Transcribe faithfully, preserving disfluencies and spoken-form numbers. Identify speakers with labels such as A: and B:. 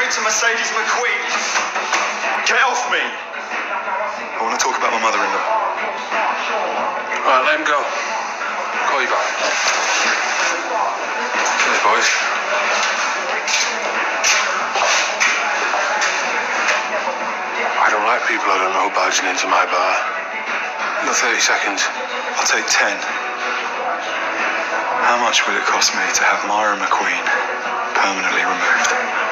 A: married to Mercedes McQueen. Get off me! I want to talk about my mother-in-law.
B: All right, let him go. Call you back. Cheers, boys. I don't like people I don't know barging into my bar. You got thirty seconds.
A: I'll take ten. How much will it cost me to have Myra McQueen permanently removed?